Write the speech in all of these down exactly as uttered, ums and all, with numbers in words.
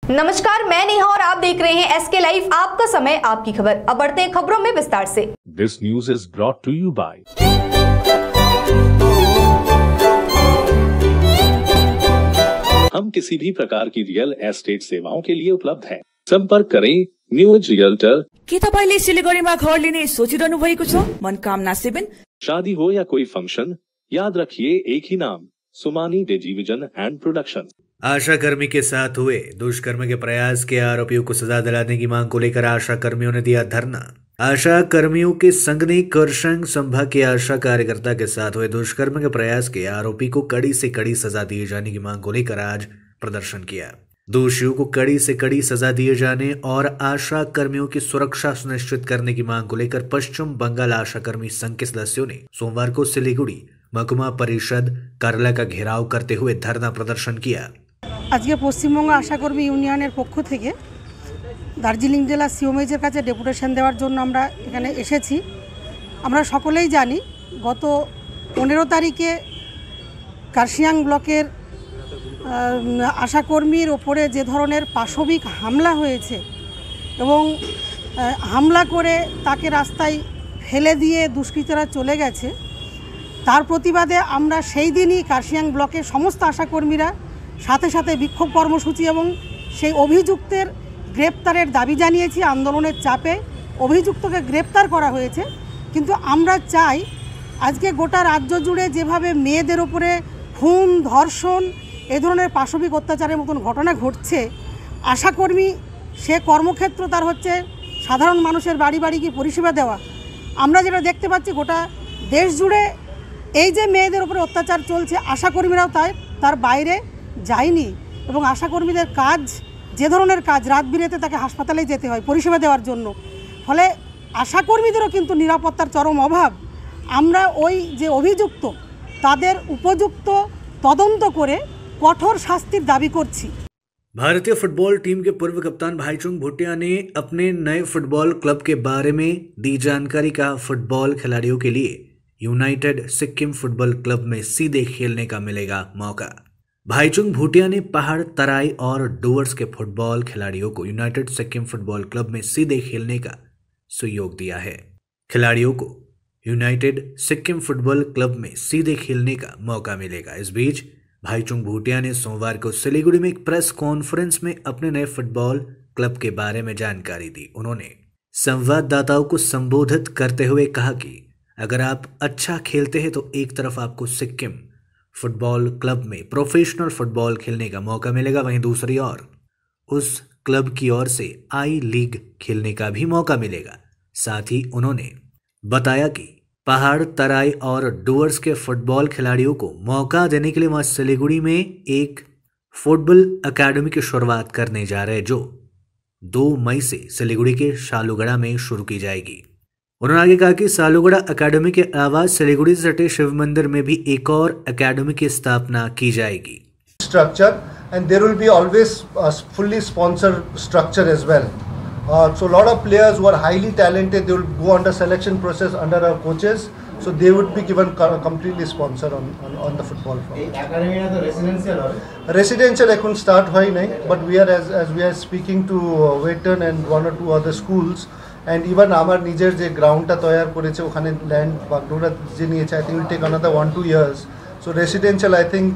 नमस्कार, मैं नेहा और आप देख रहे हैं एसके लाइव, आपका समय आपकी खबर। अब बढ़ते हैं खबरों में विस्तार से। This news is brought to you by हम किसी भी प्रकार की रियल एस्टेट सेवाओं के लिए उपलब्ध हैं। संपर्क करें न्यू एज रियल्टर। के तपाईले सिलिगुडीमा घर लिने सोचिरहनु भएको छ? मनकामना सेवन। शादी हो या कोई फंक्शन, याद रखिए एक ही नाम, सुमानी डिजीविजन एंड प्रोडक्शन। आशा कर्मी के साथ हुए दुष्कर्म के प्रयास के आरोपियों को सजा दिलाने की मांग को लेकर आशा कर्मियों ने दिया धरना। आशा कर्मियों के संघ ने करसंग संभाग के आशा कार्यकर्ता के साथ हुए दुष्कर्म के प्रयास के आरोपी को कड़ी से कड़ी सजा दिए जाने की मांग को लेकर आज प्रदर्शन किया। दोषियों को कड़ी से कड़ी सजा दिए जाने और आशा कर्मियों की सुरक्षा सुनिश्चित करने की मांग को लेकर पश्चिम बंगाल आशा कर्मी संघ के सदस्यों ने सोमवार को सिलीगुड़ी महकुमा परिषद कार्यालय का घेराव करते हुए धरना प्रदर्शन किया। आज के पश्चिमबंग आशाकर्मी यूनियन पक्ष থেকে দার্জিলিং জেলা সিওমেজের কাছে ডেপুটেশন দেওয়ার জন্য আমরা এখানে এসেছি। আমরা সকলেই জানি গত পনেরো তারিখে কার্শিয়াং ব্লকের আশাকর্মীর ওপরে যে ধরনের পাশবিক হামলা হয়েছে এবং হামলা করে তাকে রাস্তায় ফেলে দিয়ে দুষ্কৃতীরা চলে গেছে, তার প্রতিবাদে আমরা সেই দিনই কার্শিয়াং ব্লকের সমস্ত আশাকর্মীরা সাথে সাথে বিক্ষোভ কর্মসূচি এবং সেই অভিযুক্তের গ্রেপ্তারের দাবি জানিয়েছি। আন্দোলনের চাপে অভিযুক্তকে গ্রেপ্তার করা হয়েছে, কিন্তু আমরা চাই আজকে গোটা রাজ্য জুড়ে যেভাবে মেয়েদের উপরে খুন, ধর্ষণ, এই ধরনের পাশবিক অত্যাচারের মতন ঘটনা ঘটছে, আশাকর্মী সে কর্মক্ষেত্র তার হচ্ছে সাধারণ মানুষের বাড়ি বাড়ি গিয়ে পরিষেবা দেওয়া। আমরা যেটা দেখতে পাচ্ছি গোটা দেশ জুড়ে এই যে মেয়েদের উপরে অত্যাচার চলছে, আশাকর্মীরাও তাই তার বাইরে যায়নি এবং আশাকর্মীদের কাজ যে ধরনের কাজ, রাত বিরেতে তাকে হাসপাতালে যেতে হয় পরিষেবা দেওয়ার জন্য, ফলে আশাকর্মীদেরও কিন্তু নিরাপত্তার চরম অভাব। আমরা ওই যে অভিযুক্ত তাদের উপযুক্ত তদন্ত করে কঠোর শাস্তির দাবি করছি। भारतीय फुटबॉल टीम के पूर्व कप्तान भाईचुंग भूटिया ने अपने नए फुटबॉल क्लब के बारे में दी जानकारी का फुटबॉल खिलाड़ियों के लिए यूनाइटेड सिक्किम फुटबॉल क्लब में सीधे खेलने का मिलेगा मौका। भाईचुंग भूटिया ने पहाड़, तराई और डुवर्स के फुटबॉल खिलाड़ियों को यूनाइटेड सिक्किम फुटबॉल क्लब में सीधे खेलने का सुयोग दिया है। खिलाड़ियों को यूनाइटेड सिक्किम फुटबॉल क्लब में सीधे खेलने का मौका मिलेगा। इस बीच भाईचुंग भूटिया ने सोमवार को सिलीगुड़ी में एक प्रेस कॉन्फ्रेंस में अपने नए फुटबॉल क्लब के बारे में जानकारी दी। उन्होंने संवाददाताओं को संबोधित करते हुए कहा कि अगर आप अच्छा खेलते हैं तो एक तरफ आपको सिक्किम फुटबॉल क्लब में प्रोफेशनल फुटबॉल खेलने का मौका मिलेगा, वहीं दूसरी ओर उस क्लब की ओर से आई लीग खेलने का भी मौका मिलेगा। साथ ही उन्होंने बताया कि पहाड़, तराई और डुवर्स के फुटबॉल खिलाड़ियों को मौका देने के लिए वह सिलीगुड़ी में एक फुटबॉल अकादमी की शुरुआत करने जा रहे, जो दो मई से सिलीगुड़ी के सालुगड़ा में शुरू की जाएगी। उन्होंने आगे कहा कि सालुगड़ा अकादमी के अलावा सिलीगुड़ी से सटे शिव मंदिर में भी एक और अकादमी की स्थापना की जाएगी। Structure and there will be always a fully sponsored structure as well. Uh, so a lot of players who are highly talented, they will go under selection process under our coaches. So they would be given completely sponsored on, on, on the football front. Academy is residential or? Residential I couldn't start high nahi, but we are as, as we are speaking to uh, Waiton and one or two other schools. And even আমার নিজের যে গ্রাউন্ডটা তৈরি করেছে ওখানে land Bagdogra যে নিয়েছে, I think will take another one to years. So residential I think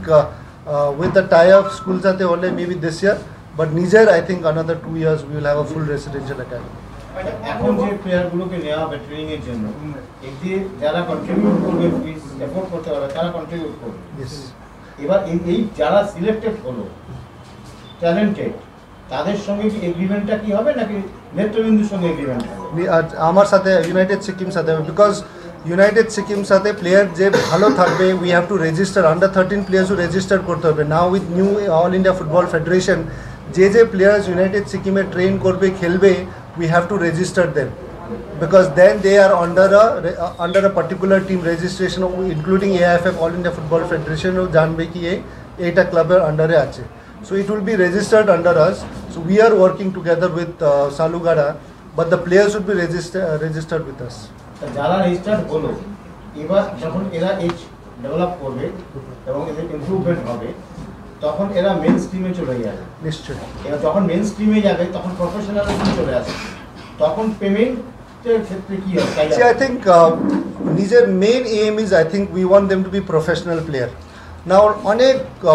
with the tie of school সাথে হলে মেবি দিস ইয়ার, বাট নিজের I think another two years we will have a full residential academy. এখন যে প্লেয়ারগুলোকে নেওয়া হবে training এর জন্য, এতে যারা কন্ট্রিবিউট করবে, ফিস এফোর্ড করতে পারবে, তারা কন্ট্রিবিউট করবে। ইয়েস। এবার এই এই যারা সিলেক্টেড হলো ট্যালেন্টেড, তাদের সঙ্গে কি এগ্রিমেন্টটা কি হবে নাকি নেতৃবৃন্দের সঙ্গে এগ্রিমেন্ট হবে? আমার সাথে ইউনাইটেড সিকিম সাথে হবে, বিকজ ইউনাইটেড সিকিম সাথে প্লেয়ার যে ভালো থাকবে we have to register under thirteen প্লেয়ার্সও রেজিস্টার করতে হবে। Now with new all India football federation যে যে প্লেয়ার্স ইউনাইটেড সিকিমে ট্রেন করবে, খেলবে, we have to register them, because then they are under a uh, under a particular team registration including A I F F All India Football Federation ও জানবে কি এই এটা ক্লাবের আন্ডারে আছে। So it will be registered under us. So we are working together with uh, Salugada, but the players should be register, uh, registered with us. যারা registered হলো, এবার যখন এরা এজ ডেভেলপ করবে এবং এদের ইমপ্রুভমেন্ট হবে, তখন এরা মেন স্ট্রিমে চলে যাবে নিশ্চয়ই। এবার যখন মেন স্ট্রিমে যাবে তখন প্রফেশনালিজম চলে আসে, তখন পেমেন্টের ক্ষেত্রে কি হবে? See, I think uh, নিজের main aim is I think we want them to be professional player. Now অনেক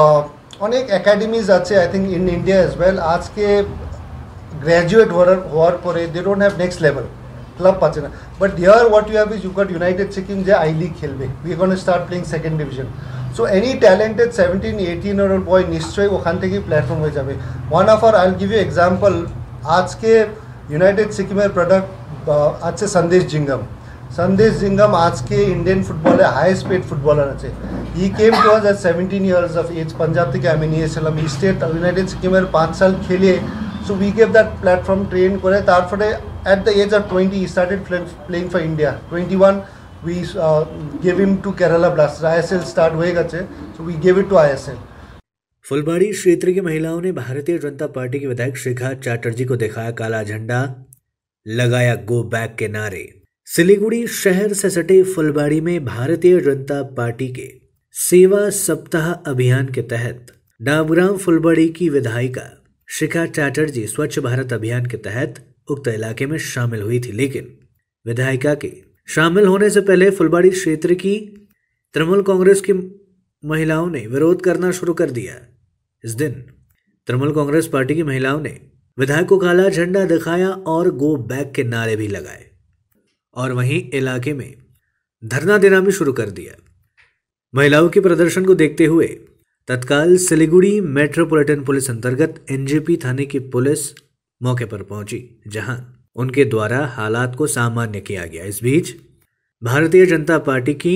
অনেক একাডেমিজ আছে I think in India as well, আজকে গ্র্যাজুয়েট হওয়ার হওয়ার পরে they don't have next level, club পাচ্ছে না। But here what you have is you got united Sikkim যে আই লিগ খেলবে, we gone start playing second division. So any talented seventeen eighteen or boy নিশ্চয়ই ওখান থেকেই প্ল্যাটফর্ম হয়ে যাবে। One of আর I will give you example, আজকে united সিকিমের প্রোডাক্ট আছে সন্দেশ জিঙ্গাম। সন্দেশ জিঙ্গাম আজকে ইন্ডিয়ান ফুটবলে হাইয়েস্ট পেড ফুটবলার আছে। He came to us at seventeen years of age, Punjab থেকে আমি নিয়েছিলাম, ই স্টেট ইউনাইটেড সিকিমের পাঁচ সাল খেলে। So we gave that platform, train করে তারপরে at the age of twenty he started playing for India. Twenty one we gave him to Kerala Blasters, I S L start হয়ে গেছে, so we gave it to I S L. Phulbari क्षेत्र की महिलाओं ने Bharatiya Janata party के विधायक शिखा चैटर्जी को दिखाया काला झंडा, लगाया गो बैक के नारे। सिलीगुड़ी शहर से सटे फुलबाड़ी में भारतीय जनता पार्टी के सेवा सप्ताह अभियान के तहत डाबग्राम फुलबाड़ी की विधायिका शिखा चैटर्जी स्वच्छ भारत अभियान के तहत उक्त इलाके में शामिल हुई थी, लेकिन विधायिका के शामिल होने से पहले फुलबाड़ी क्षेत्र की तृणमूल कांग्रेस की महिलाओं ने विरोध करना शुरू कर दिया। इस दिन तृणमूल कांग्रेस पार्टी की महिलाओं ने विधायक को काला झंडा दिखाया और गो बैक के नारे भी लगाए और वहीं इलाके में धरना देना भी शुरू कर दिया। महिलाओं के प्रदर्शन को देखते हुए तत्काल सिलीगुड़ी मेट्रोपॉलिटन पुलिस अंतर्गत एनजेपी थाने की पुलिस मौके पर पहुंची, जहां उनके द्वारा हालात को सामान्य किया गया। इस बीच भारतीय जनता पार्टी की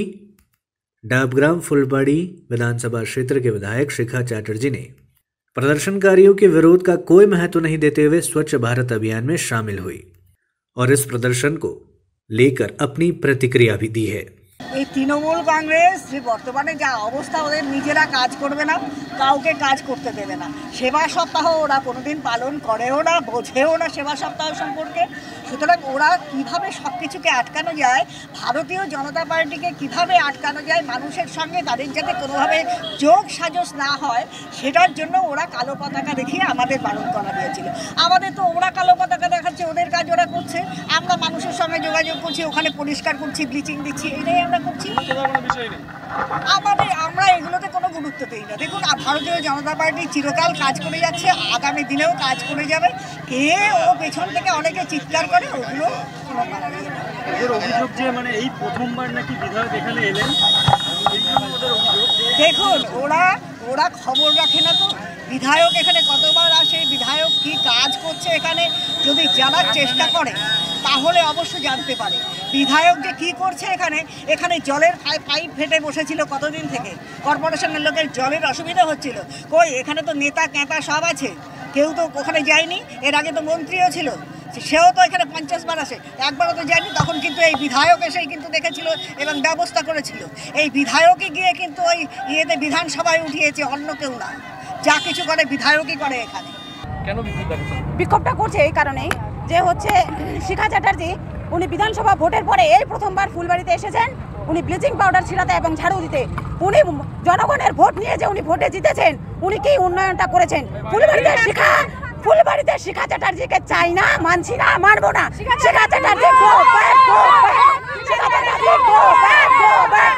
डाबग्राम फुलबाड़ी विधानसभा क्षेत्र के विधायक शिखा चैटर्जी ने प्रदर्शनकारियों के विरोध का कोई महत्व नहीं देते हुए स्वच्छ भारत अभियान में शामिल हुई और इस प्रदर्शन को लेकर अपनी प्रतिक्रिया भी दी है। এই তৃণমূল কংগ্রেস যে বর্তমানে যা অবস্থা, ওদের নিজেরা কাজ করবে না, কাউকে কাজ করতে দেবে না। সেবা সপ্তাহ ওরা কোনোদিন পালন করেও না, বোঝেও না সেবা সপ্তাহ সম্পর্কে। সুতরাং ওরা কীভাবে সব কিছুকে আটকানো যায়, ভারতীয় জনতা পার্টিকে কিভাবে আটকানো যায়, মানুষের সঙ্গে তাদের যাতে কোনোভাবে যোগ সাজস না হয়, সেটার জন্য ওরা কালো পতাকা দেখিয়ে আমাদের বারণ করা দিয়েছিল। আমাদের তো ওরা কালো পতাকা দেখাচ্ছে, ওদের কাজ ওরা করছে, আমরা মানুষের সঙ্গে যোগাযোগ করছি, ওখানে পরিষ্কার করছি, ব্লিচিং দিচ্ছি, এটাই আমরা করছি। আমাদের আমরা এগুলোতে কোনো গুরুত্ব দিই না। দেখুন, ভারতীয় জনতা পার্টি চিরকাল কাজ করে যাচ্ছে, আগামী দিনেও কাজ করে যাবে। কে ও পেছন থেকে অনেকে চিৎকার করে, ওগুলো কোনো মানা নেই। ওদের অভিযোগ যে মানে এই প্রথমবার নাকি বিধায়ক এখানে এলেন, দেখুন ওরা ওরা খবর রাখে না তো বিধায়ক এখানে কতবার আসে, বিধায়ক কি কাজ করছে এখানে যদি জানার চেষ্টা করে তাহলে অবশ্য জানতে পারে। বিধায়ক যে কি করছে এখানে, এখানে জলের পাইপ ফেটে বসেছিল কতদিন থেকে, কর্পোরেশনের লোকের জলের অসুবিধা হচ্ছিল। কই এখানে তো নেতা ক্যাতা সব আছে, কেউ তো ওখানে যায়নি। এর আগে তো মন্ত্রীও ছিল, সেও তো এখানে পঞ্চাশ বার আসে, একবারও তো যায়নি। তখন কিন্তু এই বিধায়ক এসেই কিন্তু দেখেছিল এবং ব্যবস্থা করেছিল। এই বিধায়কই গিয়ে কিন্তু ওই ইয়েতে বিধানসভায় উঠিয়েছে, অন্য কেউ না। যা কিছু করে বিধায়কই করে এখানে। কেন বিক্ষোভটা করছে এই কারণেই যে হচ্ছে শিখা চ্যাটার্জি উনি বিধানসভা ভোটের পরে এই প্রথমবার ফুলবাড়িতে এসেছেন, উনি ব্লিচিং পাউডার ছিটাতে এবং ঝাড়ু দিতে। উনি জনগণের ভোট নিয়ে যে উনি ভোটে জিতেছেন, উনি কি উন্নয়নটা করেছেন? ফুলবাড়িতে শিখা ফুলবাড়িতে শিখা চ্যাটার্জিকে চাই না, মানছি না, মানবো না। Shikha Chatterjee go back, go back, Shikha Chatterjee go back, go back.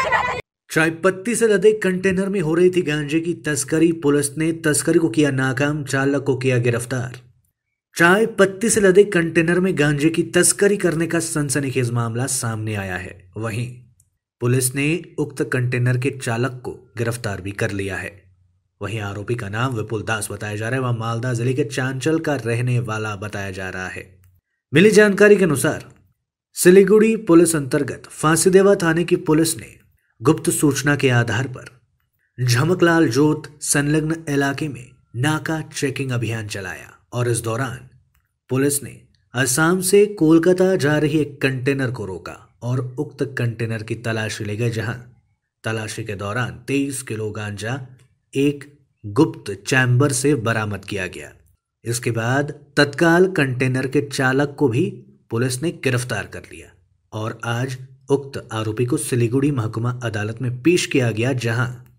चाय पत्ती से लदे कंटेनर में हो रही थी गांजे की तस्करी, पुलिस ने तस्करी को किया नाकाम, चालक को किया गिरफ्तार। चाय पत्ती से लदे कंटेनर में गांजे की तस्करी करने का सनसनीखेज मामला सामने आया है। वहीं पुलिस ने उक्त कंटेनर के चालक को गिरफ्तार भी कर लिया है। वहीं आरोपी का नाम विपुल दास बताया जा रहा है, वह मालदा जिले के चांचल का रहने वाला बताया जा रहा है। मिली जानकारी के अनुसार सिलीगुड़ी पुलिस अंतर्गत फांसीदेवा थाने की पुलिस ने गुप्त सूचना के आधार पर झमकलाल जोत संलग्न इलाके में नाका चेकिंग अभियान चलाया और इस दौरान पुलिस ने असम से कोलकाता जा रही एक कंटेनर को रोका और उक्त कंटेनर की तलाशी ले गए, जहां तलाशी के दौरान तेईस किलो गांजा एक गुप्त चैम्बर से बरामद किया गया। इसके बाद तत्काल कंटेनर के चालक को भी पुलिस ने गिरफ्तार कर लिया और आज उक्त आरोपी को सिलीगुड़ी महकुमा अदालत में पेश किया गया, जहां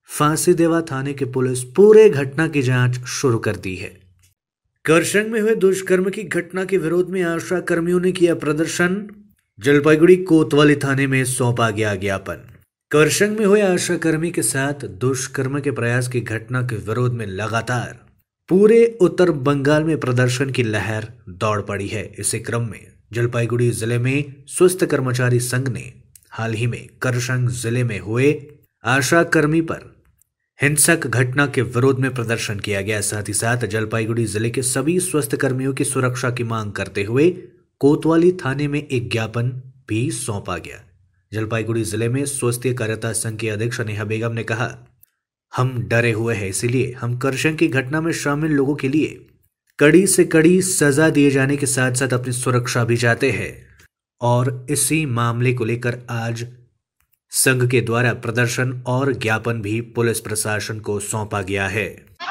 फांसीदेवा थाने की पुलिस पूरे घटना की जांच शुरू कर दी है। करसंग में हुए दुष्कर्म की घटना के विरोध में आशा कर्मियों ने किया प्रदर्शन। जलपाईगुड़ी कोतवाली थाने में सौंपा गया ज्ञापन। करसंग में हुए आशा कर्मी के साथ दुष्कर्म के प्रयास की घटना के विरोध में लगातार पूरे उत्तर बंगाल में प्रदर्शन की लहर दौड़ पड़ी है। इसी क्रम में जलपाईगुड़ी जिले में स्वस्थ कर्मचारी संघ ने हाल ही में करसंग जिले में हुए आशा कर्मी पर हिंसक घटना के विरोध में प्रदर्शन किया गया। साथ ही साथ जलपाईगुड़ी जिले के सभी स्वस्थ कर्मियों की सुरक्षा की मांग करते हुए कोतवाली थाने में एक ज्ञापन भी सौंपा गया। जलपाईगुड़ी जिले में स्वास्थ्य कार्यता संघ की अध्यक्ष नेहा बेगम ने कहा, हम डरे हुए हैं, इसीलिए हम करसंग की घटना में शामिल लोगों के लिए कड़ी से कड़ी सजा दिए जाने के साथ साथ अपनी सुरक्षा भी चाहते हैं और इसी मामले को लेकर आज संघ के द्वारा प्रदर्शन और ज्ञापन भी पुलिस प्रशासन को सौंपा गया है।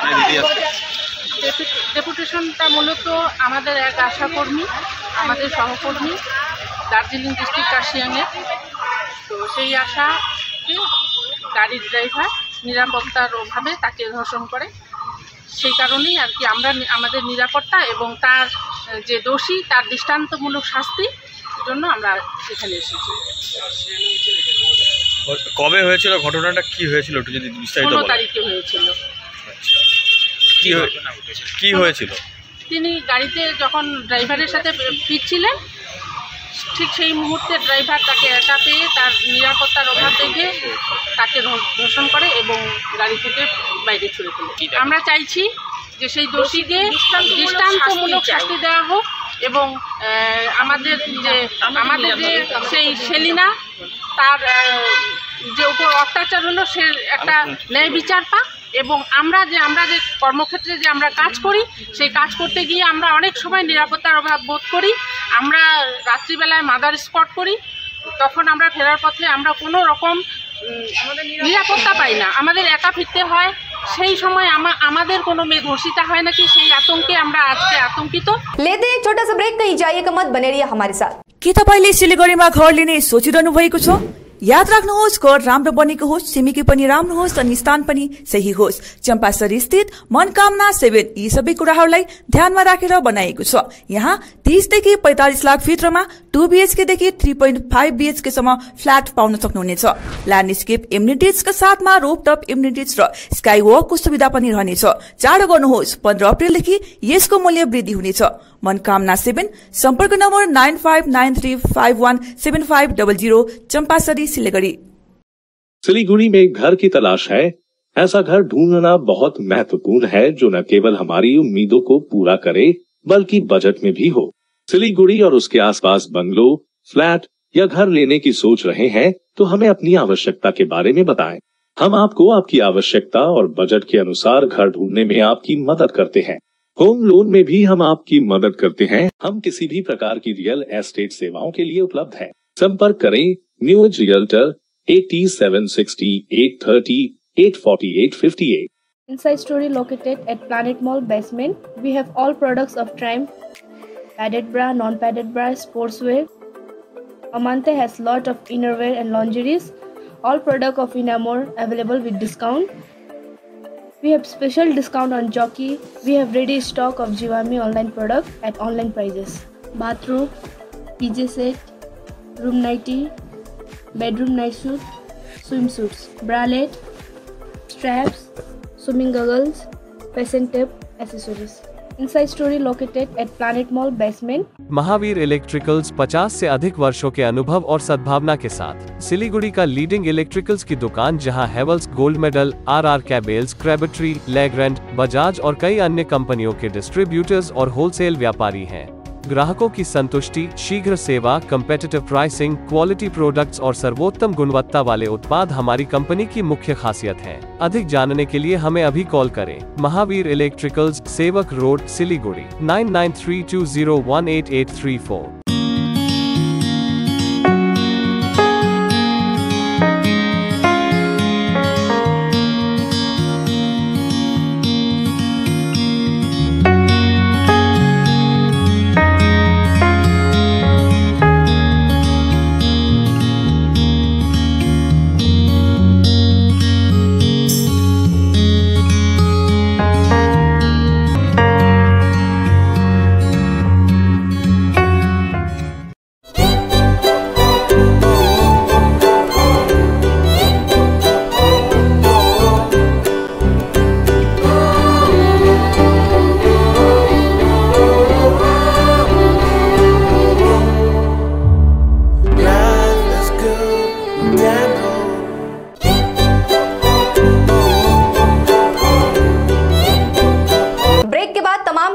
ডেপুটেশনটা মূলত আমাদের এক আশাকর্মী, আমাদের সহকর্মী দার্জিলিং ডিস্ট্রিক্ট কাশিয়াংয়ের। তো সেই আশাকে গাড়ির ড্রাইভার নিরাপত্তার অভাবে তাকে ধর্ষণ করে। সেই কারণেই আর কি আমরা আমাদের নিরাপত্তা এবং তার যে দোষী তার দৃষ্টান্তমূলক শাস্তির জন্য আমরা এখানে এসেছি। কবে হয়েছিল ঘটনাটা, কি হয়েছিল একটু যদি বিস্তারিত বলেন। ষোলো তারিখে হয়েছিল। আচ্ছা, কি কি হয়েছিল? তিনি গাড়িতে যখন ড্রাইভারের সাথে ফিরছিলেন, ঠিক সেই মুহূর্তে ড্রাইভার তাকে একা পেয়ে তার নিরাপত্তার অভাব দেখে তাকে ধর্ষণ করে এবং গাড়ি থেকে বাইরে ছুড়ে ফেলে। আমরা চাইছি যে সেই দোষীকে দৃষ্টান্তমূলক শাস্তি দেওয়া হোক এবং আমাদের যে আমাদের যে সেই সেলিনা তার যে উপর অত্যাচার হলো সে একটা ন্যায় বিচার পাক এবং আমরা যে আমরা যে কর্মক্ষেত্রে যে আমরা কাজ করি সেই কাজ করতে গিয়ে আমরা অনেক সময় নিরাপত্তার অভাব বোধ করি। আমরা রাত্রিবেলায় মাদার স্পট করি, তখন আমরা ফেরার পথে আমরা কোনো রকম নিরাপত্তা পাই না, আমাদের একা ফিরতে হয়। সেই সময় আমাদের কোনো মেয়ে ধর্ষিতা হয় নাকি সেই आतंके আমরা আজকে आतंकित। लेते हैं एक छोटा सा ब्रेक, कहीं जाइएगा मत, बने रहिए हमारे साथ। के तपाईले सिलिगुडीमा घर लिने सोचिरहनु भएको छ? याद राख्नुहोस्, घर राम्रो बनेको होस्, छिमेकी पनि राम्रो होस् अनि स्थान पनि सही होस्। चम्पासरी स्थित मनकामना सेभेन यी सबै कुराहरूलाई ध्यानमा राखेर बनाएको छ। यहाँ तीस देखि पैंतालीस लाख भित्रमा टू बीएचके देखि थ्री पोइन्ट फाइभ बीएचके सम्म फ्ल्याट पाउन सक्नुहुनेछ। ल्यान्डस्केप इम्युनिटिजका साथमा रोपटप इम्युनिटिज र स्काई वकको सुविधा पनि रहनेछ। चाँडो गर्नुहोस्, पन्ध्र अप्रेलदेखि यसको मूल्य वृद्धि हुनेछ। मनकामना सेभेन, सम्पर्क number nine five nine three five one seven five double zero, Champasari Siliguri. Siliguri में एक घर की तलाश है। ऐसा घर ढूंढना बहुत महत्वपूर्ण है जो न केवल हमारी उम्मीदों को पूरा करे बल्कि बजट में भी हो। सिलीगुड़ी और उसके आसपास बंगलो, फ्लैट या घर लेने की सोच रहे हैं तो हमें अपनी आवश्यकता के बारे में बताएं। हम आपको आपकी आवश्यकता और बजट के अनुसार घर ढूंढने में आपकी मदद करते हैं। होम लोन में भी हम आपकी मदद करते हैं। हम किसी भी प्रकार की रियल एस्टेट सेवाओं के लिए उपलब्ध हैं। संपर्क करें new age realtor eight seven six eight thirty eight forty eight fifty eight. Inside Story located at Planet Mall basement. We have all products of Triumph, padded bra, non-padded bra, sportswear. Amante has lot of innerwear and lingeries. All product of Inamore available with discount. We have special discount on Jockey. We have ready stock of Jivami online product at online prices. Bathrobe, P J set, room nightie, bedroom night suit, swimsuits, bralette, straps, swimming goggles, fashion tape, accessories. Inside Story located at Planet Mall basement. Mahavir electricals पचास से अधिक वर्षों के अनुभव और सद्भावना के साथ सिलीगुड़ी का लीडिंग इलेक्ट्रिकल्स की दुकान, जहां Havells gold medal, RR cables, Crabtree, Legrand, Bajaj और कई अन्य कंपनियों के डिस्ट्रीब्यूटर्स और होलसेल व्यापारी हैं। ग्राहकों की संतुष्टि, शीघ्र सेवा, कम्पेटिटिव प्राइसिंग, क्वालिटी प्रोडक्ट्स और सर्वोत्तम गुणवत्ता वाले उत्पाद हमारी कंपनी की मुख्य खासियत है। अधिक जानने के लिए हमें अभी कॉल करें। Mahavir electricals, Sevoke road, Siliguri, nine nine three two zero one eight eight three four.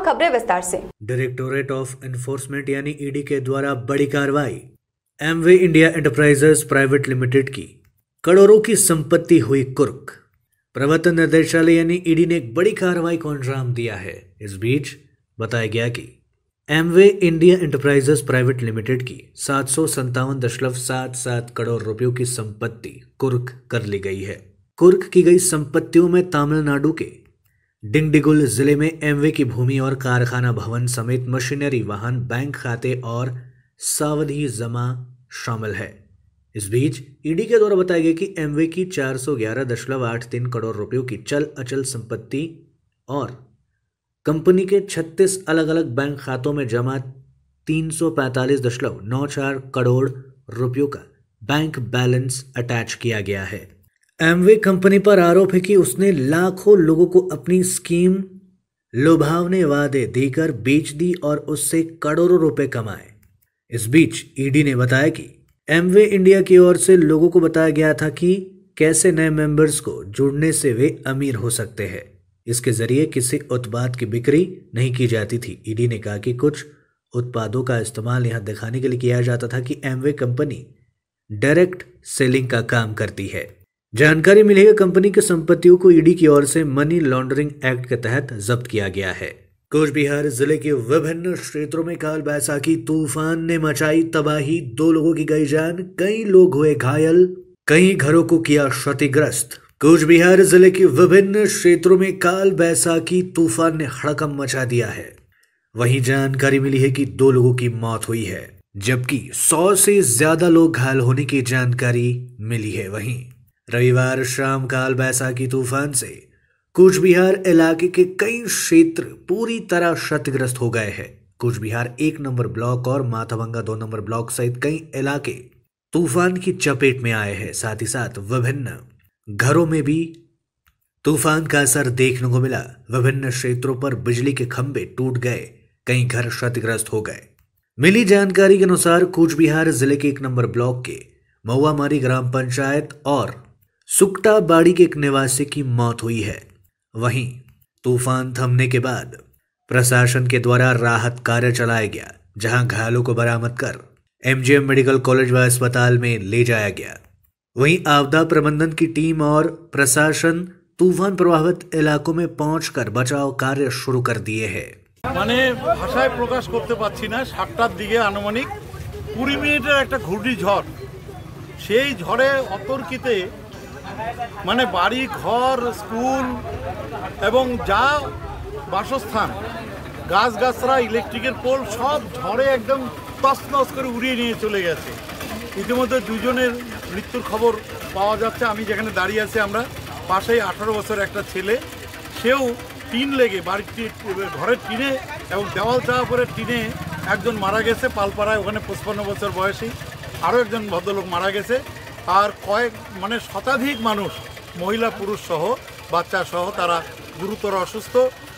और खबरें विस्तार से। डायरेक्टोरेट ऑफ एनफोर्समेंट यानी ईडी के द्वारा बड़ी कार्रवाई। Amway India enterprises private limited की करोड़ों की संपत्ति हुई कुर्क। प्रवर्तन निदेशालय यानी ईडी ने एक बड़ी कार्रवाई को अंजाम दिया है। इस बीच बताया गया कि Amway India enterprises private limited की सात सौ संतावन दशमलव सात सात करोड़ रुपयों की संपत्ति कुर्क कर ली गई है। कुर्क की गई संपत्तियों में तमिलनाडु के डिंडिगुल जिले में एमवे की भूमि और कारखाना भवन समेत मशीनरी वाहन, बैंक खाते और सावधि जमा शामिल है। इस बीच ईडी के द्वारा बताया गया कि एमवे की चार सौ ग्यारह दशमलव आठ तीन करोड़ रुपयों की चल अचल संपत्ति और कंपनी के छत्तीस अलग अलग बैंक खातों में जमा तीन सौ पैंतालीस दशमलव नौ चार करोड़ रुपयों का बैंक बैलेंस अटैच किया गया है। एमवे कंपनी पर आरोप है कि उसने लाखों लोगों को अपनी स्कीम लुभावने वादे देकर बेच दी और उससे करोड़ों रुपए कमाए। इस बीच ईडी ने बताया कि एमवे इंडिया की ओर से लोगों को बताया गया था कि कैसे नए मेंबर्स को जुड़ने से वे अमीर हो सकते हैं। इसके जरिए किसी उत्पाद की बिक्री नहीं की जाती थी। ईडी ने कहा कि कुछ उत्पादों का इस्तेमाल यहां दिखाने के लिए किया जाता था कि एमवे कंपनी डायरेक्ट सेलिंग का काम करती है। जानकारी मिली है कंपनी की संपत्तियों को ईडी की ओर से मनी लॉन्ड्रिंग एक्ट के तहत जब्त किया गया है। कूच बिहार जिले के विभिन्न क्षेत्रों में काल बैसाखी तूफान ने मचाई तबाही। दो लोगों की गई जान, कई लोग हुए घायल, कई घरों को किया क्षतिग्रस्त। कूच बिहार जिले के विभिन्न क्षेत्रों में काल बैसाखी तूफान ने हड़कंप मचा दिया है। वहीं जानकारी मिली है कि दो लोगों की मौत हुई है, जबकि सौ से ज्यादा लोग घायल होने की जानकारी मिली है। वहीं रविवार शाम काल बैसाखी तूफान से कूच बिहार इलाके के कई क्षेत्र पूरी तरह क्षतिग्रस्त हो गए हैं। कूच बिहार एक नंबर ब्लॉक और माथाभंगा दो नंबर ब्लॉक सहित कई इलाके तूफान की चपेट में आए हैं। साथ ही साथ विभिन्न घरों में भी तूफान का असर देखने को मिला। विभिन्न क्षेत्रों पर बिजली के खंभे टूट गए, कई घर क्षतिग्रस्त हो गए। मिली जानकारी के अनुसार कूच बिहार जिले के एक नंबर ब्लॉक के महुआमारी ग्राम पंचायत और सुकटा बाड़ी के एक निवासी की मौत हुई है। वहीं तूफान थमने के बाद प्रशासन के द्वारा राहत कार्य चलाया गया, जहां घायलों को बरामद कर एमजीएम मेडिकल कॉलेज व अस्पताल में ले जाया गया। वहीं आपदा प्रबंधन की टीम और प्रशासन तूफान प्रभावित इलाकों में पहुंचकर बचाव कार्य शुरू कर दिए हैं। মানে ভাষায় প্রকাশ করতে পারছি না। সাতটার দিকে আনুমানিক কুড়ি মিনিটের একটা ঘূর্ণিঝড়, সেই ঝড়ে অতর্কিতে মানে বাড়ি ঘর স্কুল এবং যা বাসস্থান গাছগাছরা ইলেকট্রিকের পোল সব ঝড়ে একদম তছনছ করে উড়িয়ে নিয়ে চলে গেছে। ইতিমধ্যে দুজনের মৃত্যুর খবর পাওয়া যাচ্ছে। আমি যেখানে দাঁড়িয়ে আছি আমরা পাশেই আঠারো বছর একটা ছেলে, সেও টিন লেগে বাড়িটি ঘরের টিনে এবং দেওয়াল চাওয়া করে টিনে একজন মারা গেছে পালপাড়ায়, ওখানে পঁচপান্ন বছর বয়সী আরও একজন ভদ্রলোক মারা গেছে। আর কয়েক মানে শতাধিক মানুষ মহিলা পুরুষ সহ বাচ্চা সহ তারা গুরুতর অসুস্থ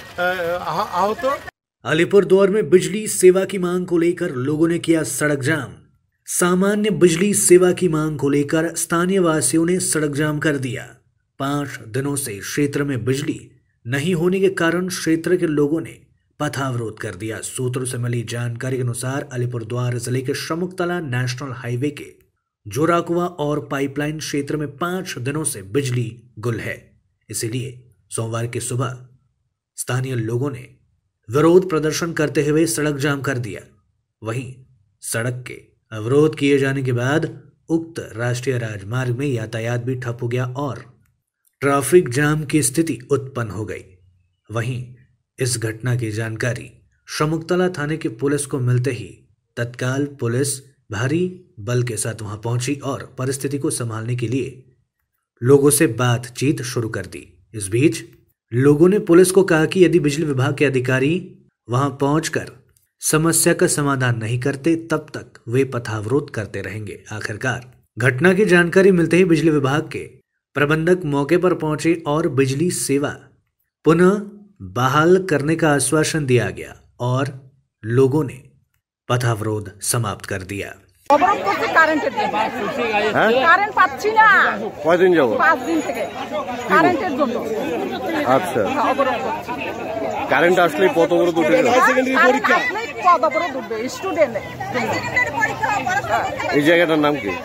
आहत। अलीपुरद्वार में बिजली सेवा की मांग को लेकर लोगों ने किया सड़क जाम। सामान्य बिजली सेवा की मांग को लेकर स्थानीय वासियों ने सड़क जाम कर दिया। पांच दिनों से क्षेत्र में बिजली नहीं होने के कारण क्षेत्र के लोगों ने पथावरोध कर दिया। सूत्रों से मिली जानकारी के अनुसार अलीपुरद्वार जिले के शमुकतला नेशनल हाईवे के जोराकुआ और पाइपलाइन क्षेत्र में पांच दिनों से बिजली गुल है। इसीलिए सोमवार की सुबह स्थानीय लोगों ने विरोध प्रदर्शन करते हुए सड़क जाम कर दिया। वहीं सड़क के अवरोध किए जाने के बाद उक्त राष्ट्रीय राजमार्ग में यातायात भी ठप हो गया और ट्रैफिक जाम की स्थिति उत्पन्न हो गई। वहीं इस घटना की जानकारी शमुकतला थाने की पुलिस को मिलते ही तत्काल पुलिस भारी बल के साथ वहां पहुंची और परिस्थिति को संभालने के लिए लोगों से बातचीत शुरू कर दी। इस बीच लोगों ने पुलिस को कहा कि यदि बिजली विभाग के अधिकारी वहां पहुंचकर समस्या का समाधान नहीं करते तब तक वे पथावरोध करते रहेंगे। आखिरकार घटना की जानकारी मिलते ही बिजली विभाग के प्रबंधक मौके पर पहुंचे और बिजली सेवा पुनः बहाल करने का आश्वासन दिया गया और लोगों ने पथावरोध समाप्त कर दिया। অবরোধ করতে কারেন্টের জন্য। কারেন্ট পাচ্ছি না। কয়দিন যাবো? পাঁচ দিন থেকে কারেন্টের জন্য। আচ্ছা। অবরোধ করছি। কারেন্ট আসলে কত বড় দুটো পরীক্ষা কত বড় দুটো স্টুডেন্ট এই জায়গাটার নাম কি?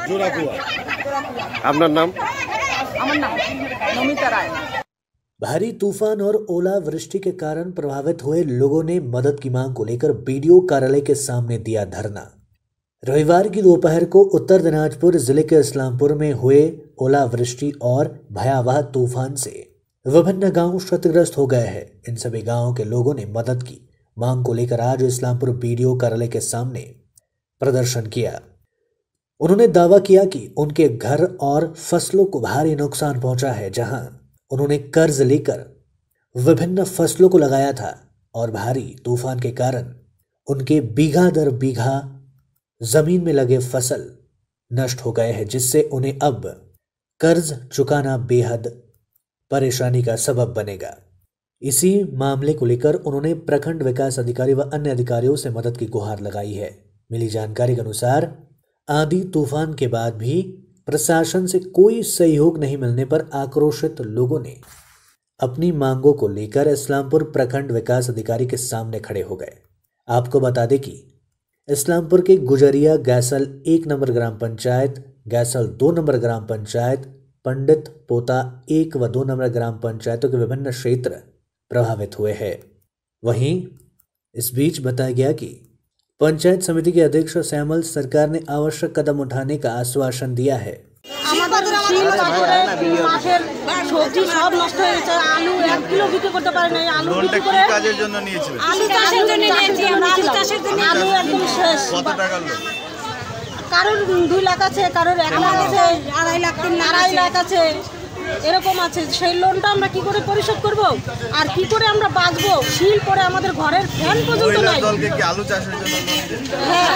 আপনার নাম? আমার নাম নমিতা রায়। भारी तूफान और ओलावृष्टि के कारण प्रभावित हुए लोगों ने मदद की मांग को लेकर बीडीओ कार्यालय के सामने दिया धरना। रविवार की दोपहर को उत्तर दिनाजपुर जिले के इस्लामपुर में हुए ओलावृष्टि और भयावह तूफान से विभिन्न गांव क्षतिग्रस्त हो गए हैं। इन सभी गांवों के लोगों ने मदद की मांग को लेकर आज इस्लामपुर बीडीओ कार्यालय के सामने प्रदर्शन किया। उन्होंने दावा किया कि उनके घर और फसलों को भारी नुकसान पहुंचा है। जहां उन्होंने कर्ज लेकर विभिन्न फसलों को लगाया था और भारी तूफान के कारण उनके बीघा दर बीघा जमीन में लगे फसल नष्ट हो गए हैं, जिससे उन्हें अब कर्ज चुकाना बेहद परेशानी का सबब बनेगा। इसी मामले को लेकर उन्होंने प्रखंड विकास अधिकारी व अन्य अधिकारियों से मदद की गुहार लगाई है। मिली जानकारी के अनुसार आंधी तूफान के बाद भी प्रशासन से कोई सहयोग नहीं मिलने पर आक्रोशित लोगों ने अपनी मांगों को लेकर इस्लामपुर प्रखंड विकास अधिकारी के सामने खड़े हो गए। आपको बता दें कि इस्लामपुर के गुजरिया गैसल एक नंबर ग्राम पंचायत, गैसल दो नंबर ग्राम पंचायत, पंडित पोता एक व दो नंबर ग्राम पंचायतों के विभिन्न क्षेत्र प्रभावित हुए हैं। वहीं इस बीच बताया गया कि पंचायत समिति के अध्यक्ष श्यामल सरकार ने आवश्यक कदम उठाने का आश्वासन दिया है। সবজি সব নষ্ট হয়ে গেছে, আলু এক কিলো বিক্রি করতে পারে না। আলু বিক্রি করে কাজের জন্য নিয়েছিলেন? আলু চাষের জন্য নিয়েছি আমরা, আলু চাষের জন্য। আলু একদম শেষ। কত টাকা লোন? কারোর দুই লাখ আছে, কারোর এক লাখ আছে, আড়াই লাখ তিন আড়াই লাখ আছে, এরকম আছে। সেই লোনটা আমরা কি করে পরিশোধ করব আর কি করে আমরা বাঁচবো? শিল পরে আমাদের ঘরের ফ্যান পর্যন্ত নাই। দলকে কি আলু চাষের জন্য লোন দিয়েছেন? হ্যাঁ,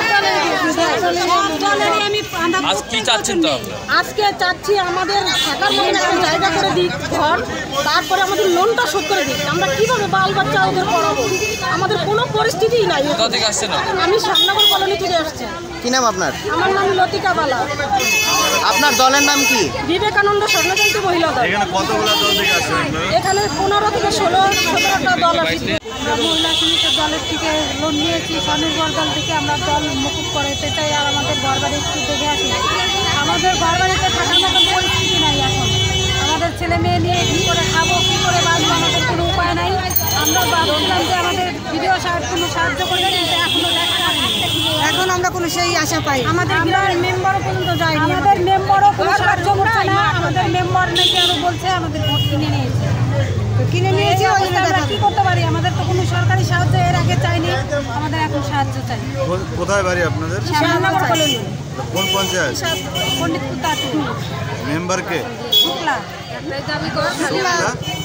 আমি আজ কি চাচ্ছেন? তো আজকে চাচ্ছি আমাদের থাকার মতো একটা জায়গা করে দিই ঘর, তারপরে আমাদের লোনটা শোধ করে দিই। আমরা কিভাবে বাল বাচ্চা ওদের পড়াবো? আমাদের কোনো পরিস্থিতিই নাই। কোথা থেকে আসছেন? আমি শ্যামনগর কলোনি থেকে আসছি। কি নাম আপনার? আমার নাম লতিকা বালা। আপনার দলের নাম কি? বিবেকানন্দ স্বর্ণজয়ন্তী মহিলা দল। এখানে কতগুলো দল থেকে আসছেন আপনারা? এখানে পনেরো থেকে ষোলো সতেরোটা দল আছে। আমরা মহিলা সমিতির দলের থেকে লোন নিয়েছি, স্বনির্ভর দল থেকে আমরা দল মুকুব করাতে চাই আর আমাদের ঘর বাড়ি একটু দেখে আসি। আমাদের ঘর বাড়িতে থাকার মতো পরিস্থিতি নাই এখন। আমাদের ছেলে মেয়ে নিয়ে কী করে খাবো, কী করে বাঁচবো, আমাদের কোনো উপায় নাই। আমরা ভাবছিলাম যে আমাদের ভিডিও সাহেব কোনো সাহায্য করবে, কিন্তু এখনো দেখা যায়নি। এখন আমরা কোনো সেই আশা পাই। আমাদের গ্রামের মেম্বারও পর্যন্ত যায়নি। আমাদের মেম্বারও কোনো সাহায্য করছে না। আমাদের মেম্বার নাকি আরও বলছে আমাদের ভোট কিনে নিয়েছে। কিনে নিয়েছি, আমরা কি করতে পারি? আমাদের তো কোনো সরকারি সাহায্য এর আগে চাইনি, আমাদের এখন সাহায্য চাই। কোথায় বাড়ি আপনাদের? শ্যামনগর কলোনি। কোন পঞ্চায়েত? পণ্ডিত পোতা টু। মেম্বার কে? শুক্লা। দাবি করে শুক্লা।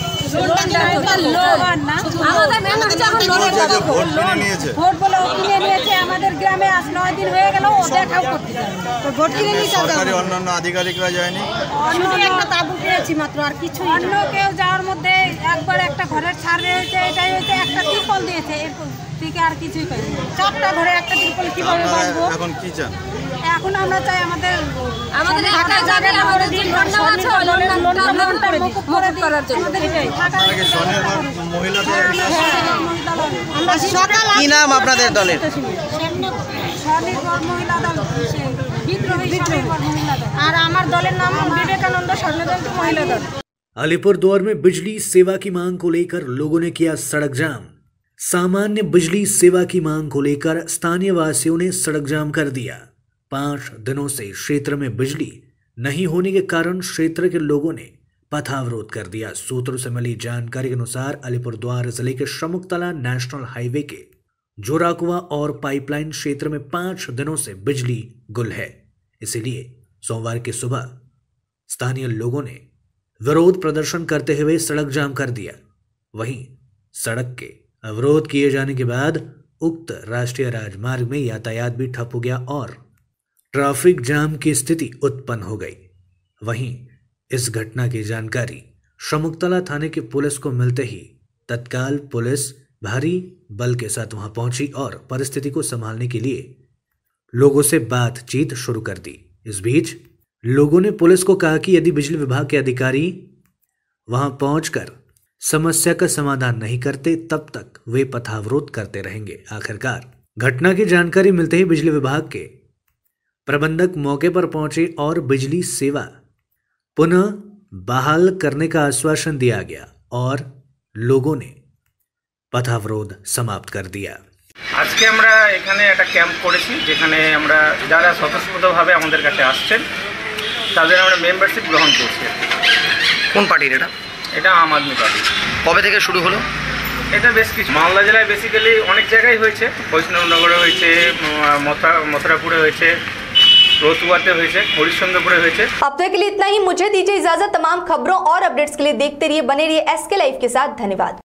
ভোট বলে কিনে নিয়েছে। আমাদের গ্রামে আজ নয় দিন হয়ে গেল, ও দেখাও করতে ভোট কিনে নিয়েছে। সরকারি অন্যান্য আধিকারিকরা যায়নি? শুধু একটা তাবু পেয়েছি মাত্র, আর কিছু অন্য কেউ যাওয়ার মধ্যে একবার একটা ঘরের ছাড় হয়েছে, এটাই হয়েছে, একটা ত্রিপল দিয়েছে, এরপর থেকে আর কিছুই পাইনি। চারটা ঘরে একটা ত্রিপল কিভাবে বাঁচবো? এখন কি চান? এখন আমরা চাই আমাদের আমাদের থাকার জায়গা আমাদের যে লোনটা আছে লোনটা লোনটা মুকুব করে করার জন্য আমাদের থাকার স্বনির্ভর মহিলা দল। আমরা সকাল কি নাম আপনাদের দলের? স্বনির্ভর মহিলা দল, বিদ্রোহী স্বনির্ভর মহিলা দল। আর আমার দলের নাম বিবেকানন্দ স্বর্ণজয়ন্তী মহিলা দল। अलीपुरद्वार में बिजली सेवा की मांग को लेकर लोगों ने किया सड़क जाम। सामान्य बिजली सेवा की मांग को लेकर स्थानीय वासियों ने सड़क जाम कर दिया। पांच दिनों से क्षेत्र में बिजली नहीं होने के कारण क्षेत्र के लोगों ने पथावरोध कर दिया। सूत्रों से मिली जानकारी के अनुसार अलीपुरद्वार जिले के शमुकतला नेशनल हाईवे के जोराकुआ और पाइपलाइन क्षेत्र में पांच दिनों से बिजली गुल है। इसीलिए सोमवार की सुबह स्थानीय लोगों ने विरोध प्रदर्शन करते हुए सड़क जाम कर दिया। वहीं सड़क के अवरोध किए जाने के बाद उक्त राष्ट्रीय राजमार्ग में यातायात भी ठप हो गया और ट्रैफिक जाम की स्थिति उत्पन्न हो गई। वहीं इस घटना की जानकारी शमुकतला थाने की पुलिस को मिलते ही तत्काल पुलिस भारी बल के साथ वहां पहुंची और परिस्थिति को संभालने के लिए लोगों से बातचीत शुरू कर दी। इस बीच लोगों ने पुलिस को कहा कि यदि बिजली विभाग के अधिकारी वहां पहुंचकर समस्या का समाधान नहीं करते तब तक वे पथावरोध करते रहेंगे। आखिरकार घटना की जानकारी मिलते ही बिजली विभाग के प्रबंधक मौके पर पहुंचे और बिजली सेवा पुनः बहाल करने का आश्वासन दिया गया और लोगों ने पथावरोध समाप्त कर दिया। আজকে আমরা এখানে একটা ক্যাম্প করেছি, যেখানে আমরা যারা স্বতঃস্ফূর্তভাবে আমাদের কাছে আসছেন তাদের আমরা মেম্বারশিপ গ্রহণ করছি। কোন পার্টির এটা? এটা আম আদমি পার্টি। কবে থেকে শুরু হলো? এটা বেশ কিছু মালদা জেলায় বেসিক্যালি অনেক জায়গায় হয়েছে, বৈষ্ণবনগরে হয়েছে, মথুরাপুরে হয়েছে, रोतुआते हुए हरिश्चंद्रपुरे हुए। अब तक के लिए इतना ही, मुझे दीजिए इजाजत। तमाम खबरों और अपडेट्स के लिए देखते रहिए, बने रहिए एसके लाइव के साथ। धन्यवाद।